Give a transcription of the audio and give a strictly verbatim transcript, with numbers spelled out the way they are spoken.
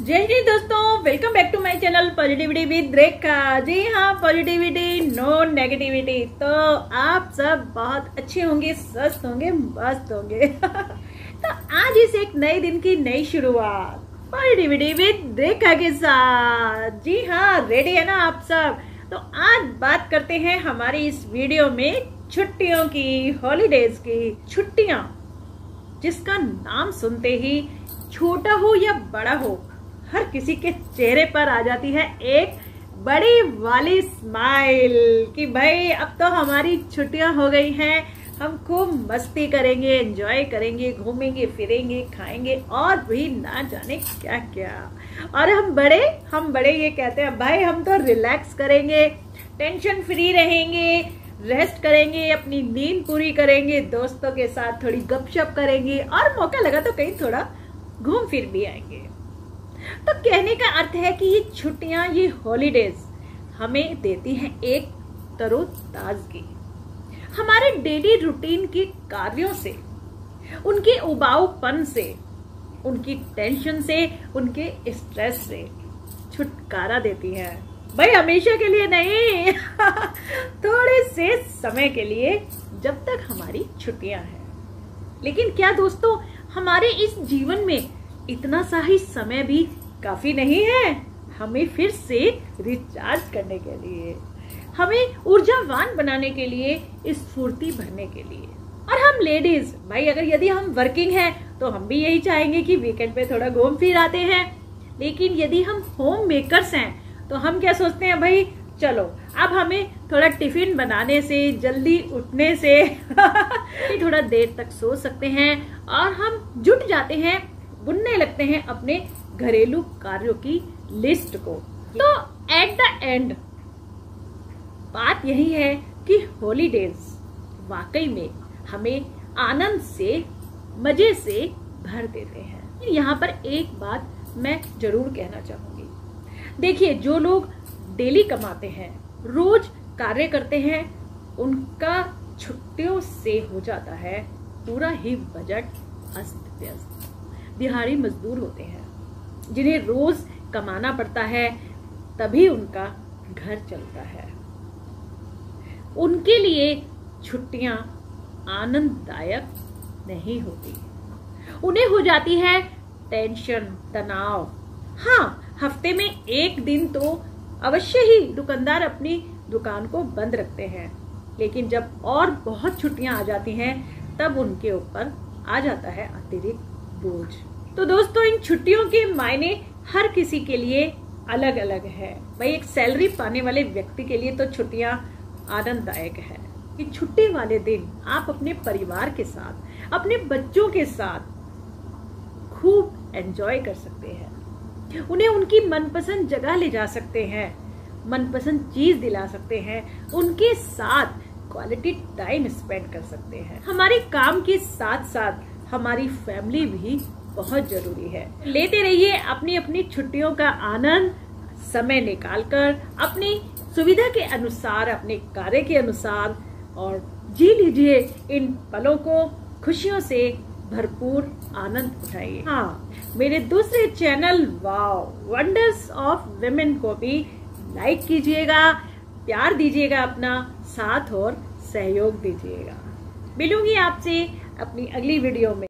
जय जी दोस्तों, welcome back to my channel positivity with Rekha. जी हाँ, पॉजिटिविटी नो नेगेटिविटी। तो आप सब बहुत अच्छे होंगे, स्वस्थ होंगे, मस्त होंगे। तो आज इस एक नए दिन की नई शुरुआत पॉजिटिविटी विद रेखा के साथ। जी हाँ, रेडी है ना आप सब? तो आज बात करते हैं हमारी इस वीडियो में छुट्टियों की, हॉलीडेज की। छुट्टियां जिसका नाम सुनते ही छोटा हो या बड़ा हो, हर किसी के चेहरे पर आ जाती है एक बड़ी वाली स्माइल कि भाई अब तो हमारी छुट्टियां हो गई हैं, हम खूब मस्ती करेंगे, एंजॉय करेंगे, घूमेंगे फिरेंगे, खाएंगे और भी ना जाने क्या क्या। और हम बड़े हम बड़े ये कहते हैं भाई हम तो रिलैक्स करेंगे, टेंशन फ्री रहेंगे, रेस्ट करेंगे, अपनी नींद पूरी करेंगे, दोस्तों के साथ थोड़ी गपशप करेंगे और मौका लगा तो कहीं थोड़ा घूम फिर भी आएंगे। तो कहने का अर्थ है कि ये छुट्टियां, ये हॉलीडेज हमें देती हैं एक तरोताजगी। हमारे डेली रूटीन के कार्यों से, उनके उबाऊपन से, उनकी टेंशन से, उनके स्ट्रेस से छुटकारा देती है। भाई हमेशा के लिए नहीं, थोड़े से समय के लिए, जब तक हमारी छुट्टियां हैं। लेकिन क्या दोस्तों, हमारे इस जीवन में इतना सा ही समय भी काफी नहीं है हमें फिर से रिचार्ज करने के लिए, हमें ऊर्जावान बनाने के लिए, स्फूर्ति भरने के लिए। और हम लेडीज भाई, अगर यदि हम वर्किंग हैं तो हम भी यही चाहेंगे कि वीकेंड पे थोड़ा घूम फिर आते हैं। लेकिन यदि हम होम मेकर्स हैं तो हम क्या सोचते हैं, भाई चलो अब हमें थोड़ा टिफिन बनाने से, जल्दी उठने से थोड़ा देर तक सो सकते हैं और हम जुट जाते हैं, बुनने लगते हैं अपने घरेलू कार्यों की लिस्ट को। तो एट द एंड बात यही है कि हॉलीडेज वाकई में हमें आनंद से, मजे से भर देते हैं। यहाँ पर एक बात मैं जरूर कहना चाहूंगी। देखिए, जो लोग डेली कमाते हैं, रोज कार्य करते हैं, उनका छुट्टियों से हो जाता है पूरा ही बजट अस्त व्यस्त। दिहाड़ी मजदूर होते हैं जिन्हें रोज कमाना पड़ता है, तभी उनका घर चलता है। उनके लिए छुट्टियां आनंददायक नहीं होती, उन्हें हो जाती है टेंशन, तनाव। हाँ, हफ्ते में एक दिन तो अवश्य ही दुकानदार अपनी दुकान को बंद रखते हैं, लेकिन जब और बहुत छुट्टियां आ जाती हैं तब उनके ऊपर आ जाता है अतिरिक्त बोझ। तो दोस्तों, इन छुट्टियों के मायने हर किसी के लिए अलग अलग है। भाई एक सैलरी पाने वाले व्यक्ति के लिए तो छुट्टियां आनंददायक है कि छुट्टी वाले दिन आप अपने परिवार के साथ, अपने बच्चों के साथ खूब एंजॉय कर सकते हैं, उन्हें उनकी मनपसंद जगह ले जा सकते हैं, मनपसंद चीज दिला सकते हैं, उनके साथ क्वालिटी टाइम स्पेंड कर सकते हैं। हमारे काम के साथ साथ हमारी फैमिली भी बहुत जरूरी है। लेते रहिए अपनी अपनी छुट्टियों का आनंद, समय निकालकर अपनी सुविधा के अनुसार, अपने कार्य के अनुसार, और जी लीजिए इन पलों को, खुशियों से भरपूर आनंद उठाइए। हाँ, मेरे दूसरे channel wow wonders of women को भी लाइक कीजिएगा, प्यार दीजिएगा, अपना साथ और सहयोग दीजिएगा। मिलूंगी आपसे अपनी अगली वीडियो में।